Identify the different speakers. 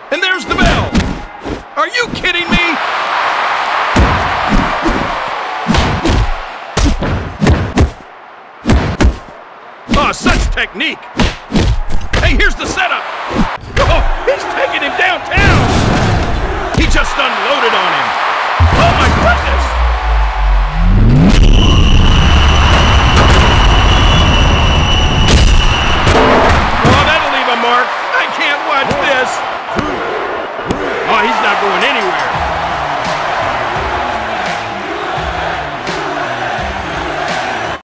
Speaker 1: And there's the bell. Are you kidding me? Oh, such technique. Hey, here's the setup. Oh, he's taking him downtown. He just unloaded on him. Oh, my goodness. Oh, that'll leave a mark. I can't watch this. Oh, he's not going anywhere.